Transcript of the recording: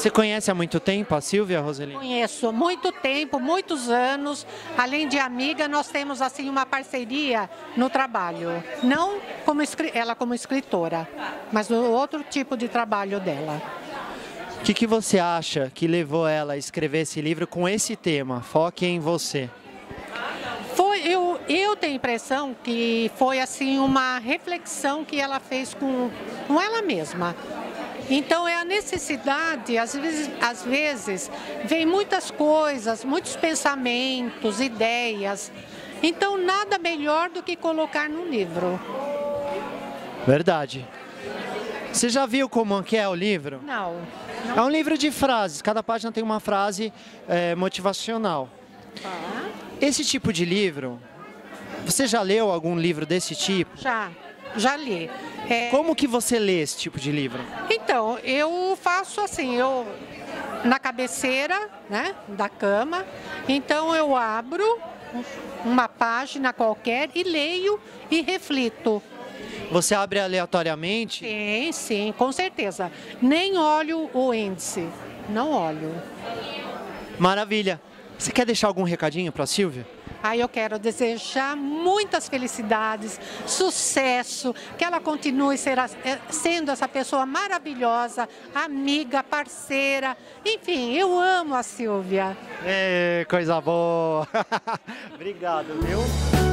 Você conhece há muito tempo a Silvia, Roselina? Conheço muito tempo, muitos anos. Além de amiga, nós temos assim uma parceria no trabalho. Não como ela como escritora, mas no outro tipo de trabalho dela. O que você acha que levou ela a escrever esse livro com esse tema, Foque em Você? Eu tenho a impressão que foi assim uma reflexão que ela fez com ela mesma. Então é a necessidade, às vezes vem muitas coisas, muitos pensamentos, ideias. Então nada melhor do que colocar no livro. Verdade. Você já viu como que é o livro? Não. É um livro de frases, cada página tem uma frase motivacional. Esse tipo de livro, você já leu algum livro desse tipo? Já li. Como que você lê esse tipo de livro? Então, eu faço assim, na cabeceira, né, da cama, então eu abro uma página qualquer e leio e reflito. Você abre aleatoriamente? Sim, sim, com certeza. Nem olho o índice, não olho. Maravilha. Você quer deixar algum recadinho para a Silvia? Eu quero desejar muitas felicidades, sucesso, que ela continue sendo essa pessoa maravilhosa, amiga, parceira. Enfim, eu amo a Silvia. Coisa boa. Obrigado, viu?